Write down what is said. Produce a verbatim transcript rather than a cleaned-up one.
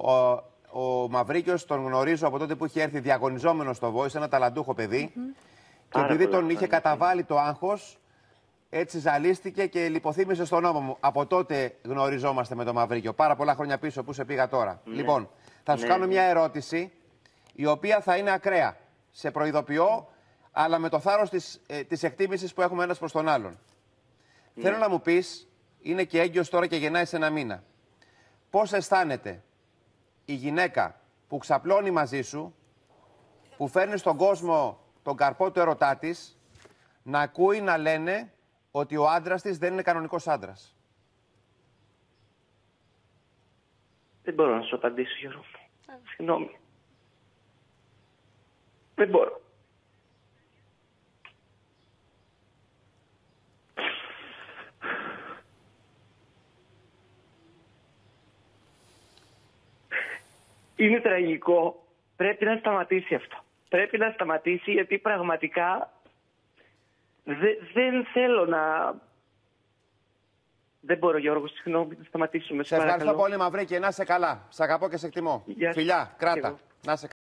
Ο, ο Μαυρίκιος τον γνωρίζω από τότε που είχε έρθει διαγωνιζόμενο στο Voice, ένα ταλαντούχο παιδί. Mm-hmm. Και Άρα επειδή τον πολλά, είχε καταβάλει το άγχος, έτσι ζαλίστηκε και λιποθύμησε στον νόμο μου. Από τότε γνωριζόμαστε με τον Μαυρίκιο. Πάρα πολλά χρόνια πίσω που σε πήγα τώρα. Ναι. Λοιπόν, θα σου ναι, κάνω ναι. μια ερώτηση, η οποία θα είναι ακραία. Σε προειδοποιώ, αλλά με το θάρρος της, ε, της εκτίμησης που έχουμε ένας προς τον άλλον. Ναι. Θέλω να μου πεις, είναι και έγκυος τώρα και γεννάει σε ένα μήνα. Πώς αισθάνεται η γυναίκα που ξαπλώνει μαζί σου, που φέρνει στον κόσμο τον καρπό του ερωτά της, να ακούει να λένε ότι ο άντρας της δεν είναι κανονικός άντρας? Δεν μπορώ να σου απαντήσω, Γιώργο. Συγγνώμη. Δεν μπορώ. Είναι τραγικό. Πρέπει να σταματήσει αυτό. Πρέπει να σταματήσει, γιατί πραγματικά δε, δεν θέλω να... Δεν μπορώ, Γιώργο, συγγνώμη, να σταματήσουμε. Σε ευχαριστώ πολύ, Μαυρίκη, να είσαι καλά. Σ' αγαπώ και σε εκτιμώ. Γεια. Φιλιά, κράτα. Να είσαι